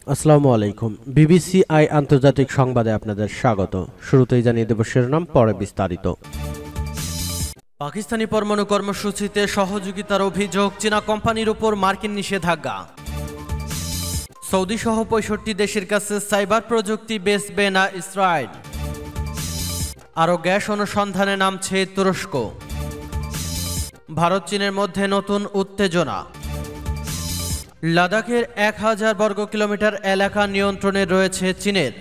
আসসালামু আলাইকুম। BBC I আন্তর্জাতিক সংবাদে আপনাদের স্বাগত। শুরুতেই জানিয়ে দেব শিরোনাম, পরে বিস্তারিত। পাকিস্তানি পরমাণু কর্মসূচিতে সহযোগিতার অভিযোগ, চীনা কোম্পানির উপর মার্কিন নিষেধাজ্ঞা। সৌদি সহ ৬৫ দেশের কাছে সাইবার প্রযুক্তি বেচবে না ইসরায়েল। আরও গ্যাস অনুসন্ধানে নামছে তুরস্ক। ভারত চীনের মধ্যে নতুন উত্তেজনা। লাদাখের ১,০০০ বর্গ কিলোমিটার এলাকা নিয়ন্ত্রণে রয়েছে চীনের।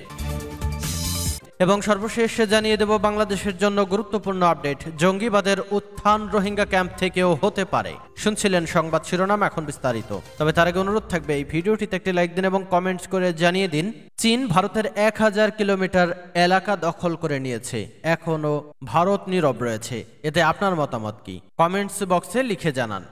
এবং সর্বশেষ জানিয়ে দেব বাংলাদেশের জন্য গুরুত্বপূর্ণ আপডেট, জঙ্গিবাদের উত্থান রোহিঙ্গা ক্যাম্প থেকেও হতে পারে। শুনছিলেন সংবাদ শিরোনাম, এখন বিস্তারিত। তবে তার আগে অনুরোধ থাকবে এই ভিডিওটিতে একটি লাইক দিন এবং কমেন্টস করে জানিয়ে দিন চীন ভারতের ১,০০০ কিলোমিটার এলাকা দখল করে নিয়েছে, এখনো ভারত নীরব রয়েছে। এতে আপনার মতামত কি? কমেন্টস বক্সে লিখে জানান।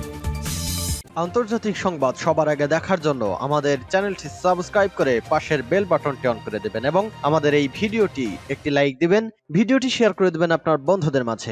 আন্তর্জাতিক সংবাদ সবার আগে দেখার জন্য আমাদের চ্যানেলটি সাবস্ক্রাইব করে পাশের বেল বাটনটি অন করে দেবেন এবং আমাদের এই ভিডিওটি একটি লাইক দিবেন, ভিডিওটি শেয়ার করে দেবেন আপনার বন্ধুদের মাঝে।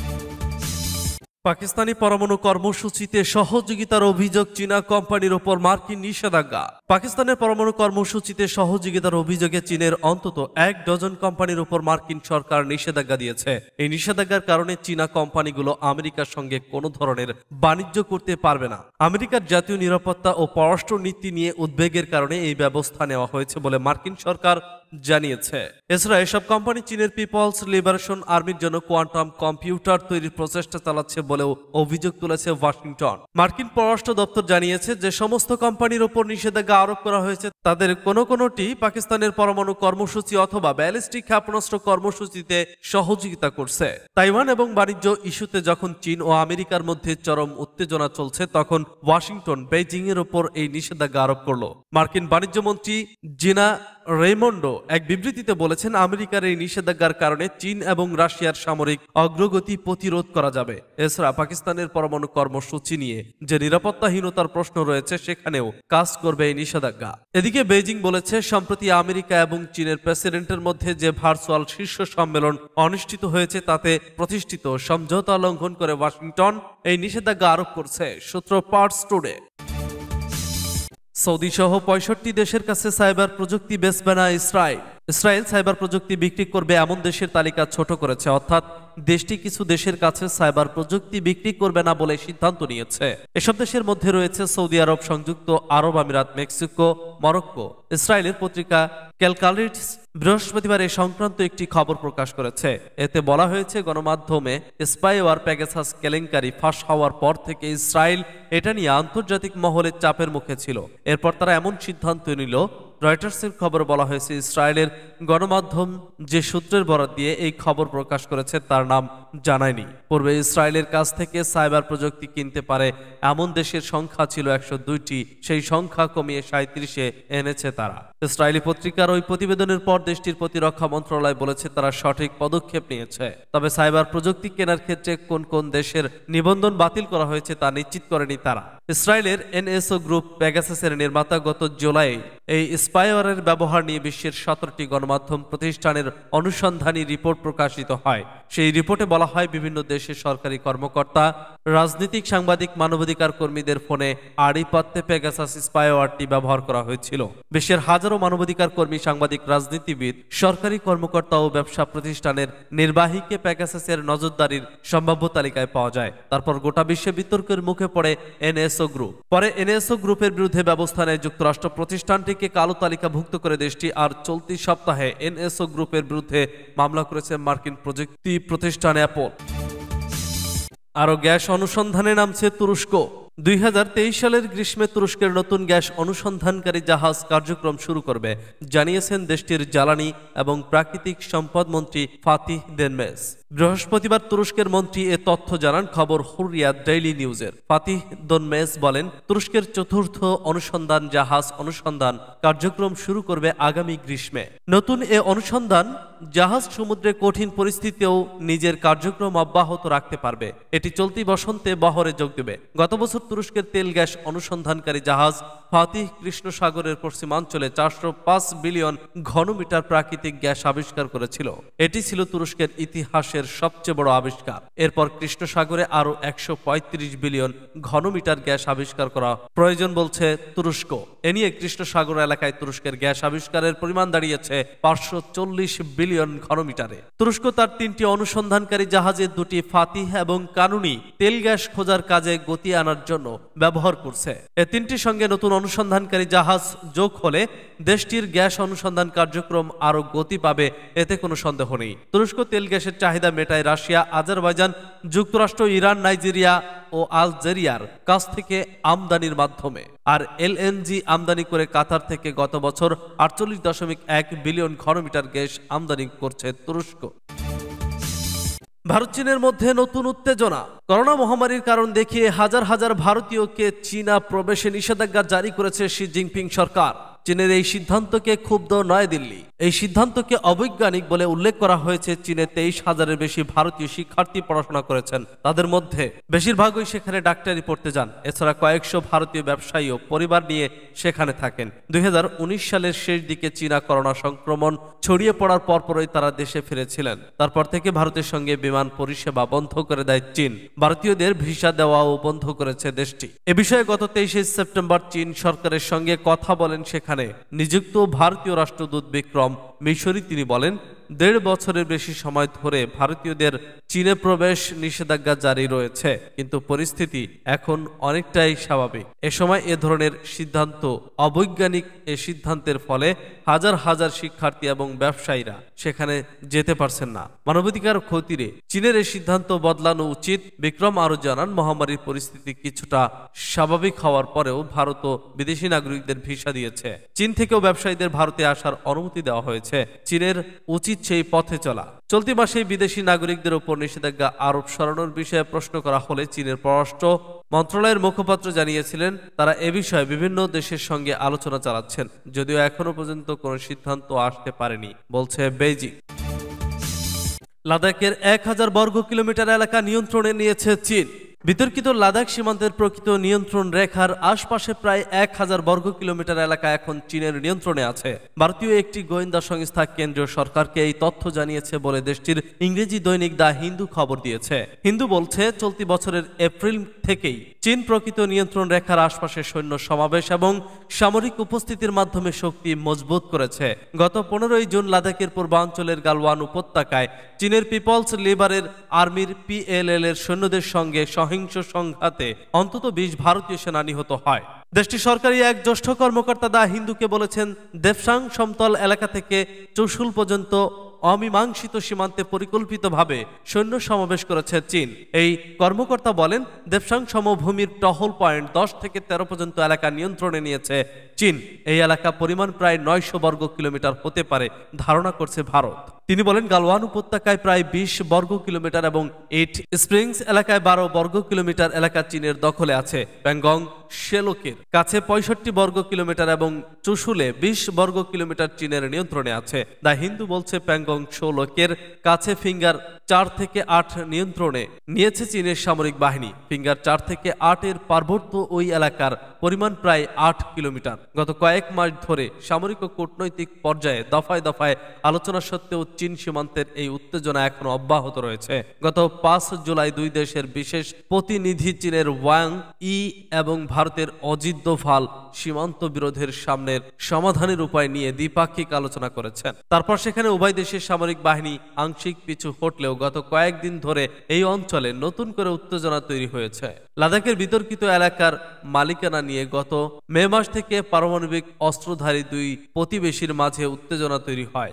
পাকিস্তানি পরমাণু কর্মসূচিতে সহযোগিতার অভিযোগ, চীনা কোম্পানির ওপর মার্কিন নিষেধাজ্ঞা। পাকিস্তানের পরমাণু কর্মসূচিতে সহযোগিতার অভিযোগে চীনের অন্তত ১ ডজন কোম্পানির উপর মার্কিন সরকার নিষেধাজ্ঞা দিয়েছে। এই নিষেধাজ্ঞার কারণে চীনা কোম্পানিগুলো আমেরিকার সঙ্গে কোনো ধরনের বাণিজ্য করতে পারবে না। আমেরিকার জাতীয় নিরাপত্তা ও পররাষ্ট্র নীতি নিয়ে উদ্বেগের কারণে এই ব্যবস্থা নেওয়া হয়েছে বলে মার্কিন সরকার জানিয়েছে। এছাড়া এসব কোম্পানি চীনের পিপলস লিবারেশন আর্মির জন্য কোয়ান্টাম কম্পিউটার তৈরির প্রচেষ্টা চালাচ্ছে বলেও অভিযোগ তুলেছে ওয়াশিংটন। মার্কিন পররাষ্ট্র দপ্তর জানিয়েছে যে সমস্ত কোম্পানির উপর নিষেধাজ্ঞা আরোপ করা হয়েছে তাদের কোনোটি পাকিস্তানের পরমাণু কর্মসূচি অথবা ব্যালিস্টিক ক্ষেপণাস্ত্র কর্মসূচিতে সহযোগিতা করছে। তাইওয়ান এবং বাণিজ্য ইস্যুতে যখন চীন ও আমেরিকার মধ্যে চরম উত্তেজনা চলছে, তখন ওয়াশিংটন বেইজিং এর উপর এই নিষেধাজ্ঞা আরোপ করল। মার্কিন বাণিজ্য মন্ত্রী জিনা রেইমন্ডো এক বিবৃতিতে বলেছেন, আমেরিকার এই নিষেধাজ্ঞার কারণে চীন এবং রাশিয়ার সামরিক অগ্রগতি প্রতিরোধ করা যাবে। এছাড়া পাকিস্তানের পরমাণু কর্মসূচি নিয়ে যে নিরাপত্তাহীনতার প্রশ্ন রয়েছে সেখানেও কাজ করবে এই নিষেধাজ্ঞা। এদিকে বেইজিং বলেছে, সম্প্রতি আমেরিকা এবং চীনের প্রেসিডেন্টের মধ্যে যে ভার্চুয়াল শীর্ষ সম্মেলন অনুষ্ঠিত হয়েছে তাতে প্রতিষ্ঠিত সমঝোতা লঙ্ঘন করে ওয়াশিংটন এই নিষেধাজ্ঞা আরোপ করছে। সূত্র পার্টস টুডে। সৌদি সহ ৬৫ দেশের কাছে সাইবার প্রযুক্তি বেচবে না ইসরায়েল। ইসরায়েল সাইবার প্রযুক্তি বিক্রি করবে এমন দেশের তালিকা ছোট করেছে, অর্থাৎ দেশটি কিছু দেশের কাছে সাইবার প্রযুক্তি বিক্রি করবে না বলে সিদ্ধান্ত নিয়েছে। এসব দেশের মধ্যে রয়েছে সৌদি আরব, সংযুক্ত আরব আমিরাত, মেক্সিকো, মরক্কো। ইসরায়েলের পত্রিকা ক্যালকালিটস বৃহস্পতিবার এ সংক্রান্ত একটি খবর প্রকাশ করেছে। এতে বলা হয়েছে, গণমাধ্যমে স্পাইওয়ার প্যাগাসাস কেলেঙ্কারি ফাঁস হওয়ার পর থেকে ইসরায়েল এটা নিয়ে আন্তর্জাতিক মহলের চাপের মুখে ছিল। এরপর তারা এমন সিদ্ধান্ত নিল। রয়টার্সের খবর বলা হয়েছে, ইসরায়েলের গণমাধ্যম যে সূত্রের বরাত দিয়ে এই খবর প্রকাশ করেছে তার নাম জানায়নি। পূর্বে ইসরায়েলের কাছ থেকে সাইবার প্রযুক্তি কিনতে পারে এমন দেশের সংখ্যা ছিল ১০২টি, সেই সংখ্যা কমিয়ে ৩৭-এ এনেছে তারা। ইসরায়েলি পত্রিকার ওই প্রতিবেদনের পর দেশটির প্রতিরক্ষা মন্ত্রণালয় বলেছে তারা সঠিক পদক্ষেপ নিয়েছে। তবে সাইবার প্রযুক্তি কেনার ক্ষেত্রে কোন কোন দেশের নিবন্ধন বাতিল করা হয়েছে তা নিশ্চিত করেনি তারা। ইসরায়েলের এনএসও গ্রুপ প্যাগাসাসের নির্মাতা গত জুলাই এই স্পাইওয়ারের ব্যবহার নিয়ে বিশ্বের ১৭টি গণমাধ্যম প্রতিষ্ঠানের অনুসন্ধানী রিপোর্ট প্রকাশিত হয়। সেই রিপোর্টে বলা হয়, বিভিন্ন দেশের সরকারি কর্মকর্তা, রাজনীতিক, সাংবাদিক, মানবাধিকার কর্মীদের ফোনে আড়িপাত্তে পেগাসাস স্পাইওয়ারটি ব্যবহার করা হয়েছিল। বিশ্বের হাজারো মানবাধিকার কর্মী, সাংবাদিক, রাজনীতিবিদ, সরকারি কর্মকর্তা ও ব্যবসা প্রতিষ্ঠানের নির্বাহীকে পেগাসাসের নজরদারির সম্ভাব্য তালিকায় পাওয়া যায়। তারপর গোটা বিশ্বে বিতর্কের মুখে পড়ে এনএসও গ্রুপ। পরে এনএসও গ্রুপের বিরুদ্ধে ব্যবস্থা নেয় যুক্তরাষ্ট্র। প্রতিষ্ঠানটিকে কালো তালিকাভুক্ত করে দেশটি। আর চলতি সপ্তাহে এনএসও গ্রুপের বিরুদ্ধে মামলা করেছে মার্কিন প্রযুক্তি প্রতিষ্ঠান অ্যাপল। আরও গ্যাস অনুসন্ধানে নামছে তুরস্ক। ২০২৩ সালের গ্রীষ্মে তুরস্কের নতুন গ্যাস অনুসন্ধানকারী জাহাজ কার্যক্রম শুরু করবে, জানিয়েছেন দেশটির জ্বালানি এবং প্রাকৃতিক সম্পদ মন্ত্রী ফাতিহ দেনমেস। বৃহস্পতিবার তুরস্কের মন্ত্রী এ তথ্য জানান খবর হুরিয়াত ডেইলি নিউজের। ফাতিহ দেনমেস বলেন, তুরস্কের চতুর্থ অনুসন্ধান জাহাজ অনুসন্ধান কার্যক্রম শুরু করবে আগামী গ্রীষ্মে। নতুন এ অনুসন্ধান জাহাজ সমুদ্রে কঠিন পরিস্থিতিতেও নিজের কার্যক্রম অব্যাহত রাখতে পারবে। এটি চলতি বসন্তে বহরে যোগ দেবে। গত বছর তুরস্কের তেল গ্যাস অনুসন্ধানকারী জাহাজ ফাতিহ কৃষ্ণ সাগরের পশ্চিমাঞ্চলে 405 বিলিয়ন ঘনমিটার প্রাকৃতিক গ্যাস আবিষ্কার করেছিল। এটি ছিল তুরস্কের ইতিহাসের সবচেয়ে বড় আবিষ্কার। এরপর কৃষ্ণ সাগরে আরও 135 বিলিয়ন ঘনমিটার গ্যাস আবিষ্কার করা প্রয়োজন বলছে তুরস্ক। এ নিয়ে কৃষ্ণ সাগর এলাকায় তুরস্কের গ্যাস আবিষ্কারের পরিমাণ দাঁড়িয়েছে 540 বিলিয়ন ঘনমিটারে। তুরস্ক তার 3টি অনুসন্ধানকারী জাহাজের 2টি ফাতিহ এবং কানুনি তেল গ্যাস খোঁজার কাজে গতি আনার জন্য ব্যবহার করছে। এ 3টির সঙ্গে নতুন অনুসন্ধানকারী জাহাজ যোগ হলে দেশটির গ্যাস অনুসন্ধান কার্যক্রম আরও গতি পাবে, এতে কোনো সন্দেহ নেই। তুরস্ক তেল গ্যাসের চাহিদা মেটায় রাশিয়া, আজারবাইজান, যুক্তরাষ্ট্র, ইরান, নাইজেরিয়া ও আলজেরিয়ার কাছ থেকে আমদানির মাধ্যমে। আর এলএনজি আমদানি করে কাতার থেকে গত বছর 48.1 বিলিয়ন ঘনমিটার গ্যাস আমদানি করছে তুরস্ক। ভারত চীনের মধ্যে নতুন উত্তেজনা। করোনা মহামারীর কারণ দেখিয়ে হাজার হাজার ভারতীয়কে চীনা প্রবেশে নিষেধাজ্ঞা জারি করেছে শি জিনপিং সরকার। চীনের এই সিদ্ধান্তকে ক্ষুব্ধ নয়াদিল্লি। এই সিদ্ধান্তকে অবৈজ্ঞানিক বলে উল্লেখ করা হয়েছে। চীনে 23,000-এর বেশি ভারতীয় শিক্ষার্থী পড়াশোনা করেছেন। তাদের মধ্যে বেশিরভাগই সেখানে ডাক্তারি পড়তে যান। এছাড়া কয়েকশো ভারতীয় ব্যবসায়ীও পরিবার নিয়ে সেখানে থাকেন। 2019 সালের শেষ দিকে চীনা করোনা সংক্রমণ ছড়িয়ে পড়ার পরপরই তারা দেশে ফিরেছিলেন। তারপর থেকে ভারতের সঙ্গে বিমান পরিষেবা বন্ধ করে দেয় চীন। ভারতীয়দের ভিসা দেওয়াও বন্ধ করেছে দেশটি। এ বিষয়ে গত 23 সেপ্টেম্বর চীন সরকারের সঙ্গে কথা বলেন সেখানে নিযুক্ত ভারতীয় রাষ্ট্রদূত বিক্রম মিশরি। তিনি বলেন, 1.5 বছরের বেশি সময় ধরে ভারতীয়দের চীনে প্রবেশ নিষেধাজ্ঞা জারি রয়েছে, কিন্তু পরিস্থিতি এখন অনেকটাই স্বাভাবিক। এ সময় এ ধরনের সিদ্ধান্ত অবৈজ্ঞানিক। এ সিদ্ধান্তের ফলে হাজার হাজার শিক্ষার্থী এবং ব্যবসায়ীরা সেখানে যেতে পারছেন না। মানবাধিকার খতিরে চীনের এই সিদ্ধান্ত বদলানো উচিত। বিক্রম আরও জানান, মহামারীর পরিস্থিতি কিছুটা স্বাভাবিক হওয়ার পরেও ভারতও বিদেশি নাগরিকদের ভিসা দিয়েছে। চীন থেকেও ব্যবসায়ীদের ভারতে আসার অনুমতি দেওয়া হয়েছে। চীনের উচিত সেই পথে চলা। চলতি মাসে বিদেশি নাগরিকদের উপর নিষেধাজ্ঞা আরোপ সরানোর বিষয়ে প্রশ্ন করা হলে চীনের পররাষ্ট্র মন্ত্রণালয়ের মুখপাত্র জানিয়েছিলেন, তারা এ বিষয়ে বিভিন্ন দেশের সঙ্গে আলোচনা চালাচ্ছেন, যদিও এখনো পর্যন্ত কোনো সিদ্ধান্ত আসতে পারেনি বলছে বেইজিং। লাদাখের 1000 বর্গ কিলোমিটার এলাকা নিয়ন্ত্রণে নিয়েছে চীন। বিতর্কিত লাদাখ সীমান্তের প্রকৃত নিয়ন্ত্রণ রেখার আশপাশে প্রায় 1000 বর্গ কিলোমিটার এলাকা এখন চীনের নিয়ন্ত্রণে আছে। ভারতীয় একটি গোয়েন্দা সংস্থা কেন্দ্রীয় সরকারকে এই তথ্য জানিয়েছে বলে দেশটির ইংরেজি দৈনিক দ্য হিন্দু খবর দিয়েছে। হিন্দু বলছে, চলতি বছরের এপ্রিল থেকেই চীন প্রকৃত নিয়ন্ত্রণ রেখার আশপাশে সৈন্য সমাবেশ এবং সামরিক উপস্থিতির মাধ্যমে শক্তি মজবুত করেছে। গত 15 জুন লাদাখের পূর্বাঞ্চলের গালওয়ান উপত্যকায় চীনের পিপলস লিবারের আর্মির PLL এর সৈন্যদের সঙ্গে সহিংস সংঘাতে অন্তত 20 ভারতীয় সেনা নিহত হয়। দেশটির সরকারি এক জ্যেষ্ঠ কর্মকর্তা দ্য হিন্দুকে বলেছেন, দেবসাং সমতল এলাকা থেকে চুশুল পর্যন্ত অমীমাংসিত সীমান্তে পরিকল্পিতভাবে সৈন্য সমাবেশ করেছে চীন। এই কর্মকর্তা বলেন, দেবসাং সমভূমির টহল পয়েন্ট 10 থেকে 13 পর্যন্ত এলাকা নিয়ন্ত্রণে নিয়েছে চীন। এই এলাকা পরিমাণ প্রায় 900 বর্গ কিলোমিটার হতে পারে ধারণা করছে ভারত। তিনি বলেন, গালওয়ান উপত্যকায় প্রায় 20 বর্গ কিলোমিটার এবং ইট স্প্রিংস এলাকায় 12 বর্গ কিলোমিটার এলাকা চীনের দখলে আছে। প্যাংগং শেলোকের কাছে 65 বর্গ কিলোমিটার এবং চুশুলে 20 বর্গ কিলোমিটার চীনের নিয়ন্ত্রণে আছে। দ্য হিন্দু বলছে, প্যাংগং শেলোকের কাছে ফিঙ্গার 4 থেকে 8 নিয়ন্ত্রণে নিয়েছে চীনের সামরিক বাহিনী। ফিঙ্গার 4 থেকে 8 এর পার্বত্য ওই এলাকার পরিমাণ প্রায় 8 কিলোমিটার। গত কয়েক মাস ধরে সামরিক ও কূটনৈতিক পর্যায়ে দফায় দফায় আলোচনা সত্ত্বেও চীন সীমান্তের এই উত্তেজনা এখনো অব্যাহত রয়েছে। গত 5 জুলাই দুই দেশের বিশেষ প্রতিনিধি চীনের ওয়াং ই এবং ভারতের অজিত দোভাল সীমান্ত বিরোধের সামনের সমাধানের উপায় নিয়ে দ্বিপাক্ষিক আলোচনা করেছেন। তারপর সেখানে উভয় দেশের সামরিক বাহিনী আংশিক পিছু হটলেও গত কয়েকদিন ধরে এই অঞ্চলে নতুন করে উত্তেজনা তৈরি হয়েছে। লাদাখের বিতর্কিত এলাকার মালিকানা নিয়ে গত মে মাস থেকে পারমাণবিক অস্ত্রধারী দুই প্রতিবেশীর মাঝে উত্তেজনা তৈরি হয়।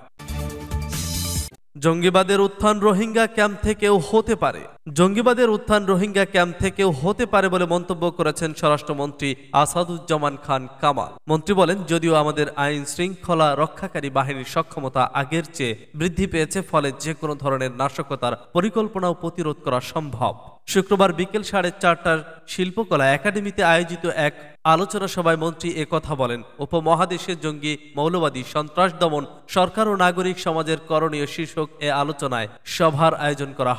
জঙ্গিবাদের উত্থান রোহিঙ্গা ক্যাম্প থেকেও হতে পারে। জঙ্গিবাদের উত্থান রোহিঙ্গা ক্যাম্প থেকেও হতে পারে বলে মন্তব্য করেছেন স্বরাষ্ট্রমন্ত্রী আসাদুজ্জামান খান কামাল। মন্ত্রী বলেন, যদিও আমাদের আইন শৃঙ্খলা রক্ষাকারী বাহিনীর সক্ষমতা আগের চেয়ে বৃদ্ধি পেয়েছে, ফলে যে কোনো ধরনের নাশকতার পরিকল্পনা ও প্রতিরোধ করা সম্ভব। শুক্রবার বিকেল 4:30টার শিল্পকলা একাডেমিতে আয়োজিত এক আলোচনা সভায় মন্ত্রী একথা বলেন। উপমহাদেশের জঙ্গি, মৌলবাদী, সন্ত্রাস দমন, সরকার ও নাগরিক সমাজের করণীয় শীর্ষক এ আলোচনায় সভার আয়োজন করা হয়।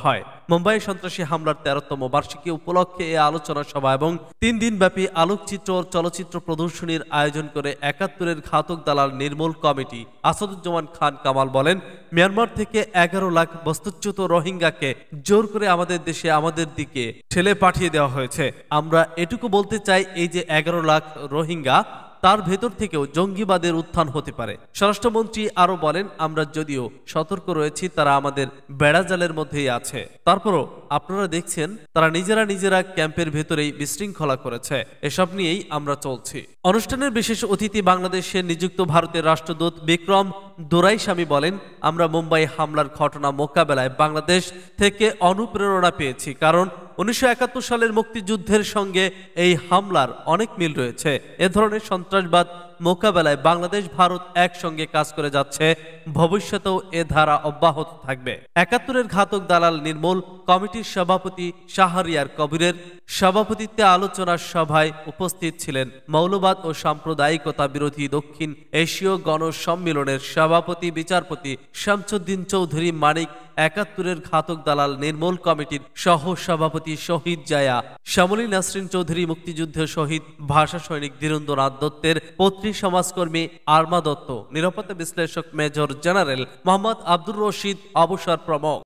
মুম্বাই সন্ত্রাসী হামলার 13তম বার্ষিকী উপলক্ষে এই আলোচনা সভা এবং 3 দিনব্যাপী আলোকচিত্র ও চলচ্চিত্র প্রদর্শনীর আয়োজন করে 71-এর ঘাতক দালাল নির্মূল কমিটি আসাদুজ্জামান খান কামাল বলেন, মিয়ানমার থেকে 11 লাখ বস্তুচ্যুত রোহিঙ্গাকে জোর করে আমাদের দেশে আমাদের দিকে ঠেলে পাঠিয়ে দেওয়া হয়েছে। আমরা এটুকু বলতে চাই, এই যে 11 লাখ রোহিঙ্গা, তার ভেতর থেকেও জঙ্গিবাদের উত্থান হতে পারে। স্বরাষ্ট্রমন্ত্রী আরো বলেন, আমরা যদিও সতর্ক রয়েছি, তারা আমাদের বেড়াজালের মধ্যেই আছে। তারপরও আপনারা দেখছেন তারা নিজেরা ক্যাম্পের ভেতরেই বিশৃঙ্খলা করেছে। এসব নিয়েই আমরা চলছি। অনুষ্ঠানের বিশেষ অতিথি বাংলাদেশে নিযুক্ত ভারতের রাষ্ট্রদূত বিক্রম দোরাইস্বামী বলেন, আমরা মুম্বাই হামলার ঘটনা মোকাবেলায় বাংলাদেশ থেকে অনুপ্রেরণা পেয়েছি, কারণ 1971 সালের মুক্তিযুদ্ধের সঙ্গে এই হামলার অনেক মিল রয়েছে। এ ধরনের সন্ত্রাসবাদ মোকাবেলায় বাংলাদেশ ভারত একসঙ্গে কাজ করে যাচ্ছে, ভবিষ্যতেও এ ধারা অব্যাহত থাকবে। 71-এর ঘাতক দালাল নির্মূল কমিটির সভাপতি শাহরিয়ার কবিরের সভাপতিত্বে আলোচনা সভায় উপস্থিত ছিলেন মৌলবাদ ও সাম্প্রদায়িকতা বিরোধী দক্ষিণ এশীয় গণসম্মেলনের সভাপতি বিচারপতি শামসুদ্দিন চৌধুরী মানিক, 71-এর ঘাতক দালাল নির্মূল কমিটির সহ সভাপতি শহীদ জায়া, শ্যামলী নাসরিন চৌধুরী, মুক্তিযুদ্ধ শহীদ ভাষা সৈনিক ধীরেন্দ্রনাথ দত্তের পত্নী, সমাজকর্মী আরমা দত্ত, নিরাপত্তা বিশ্লেষক মেজর জেনারেল মোহাম্মদ আব্দুর রশিদ অবসর প্রমুখ।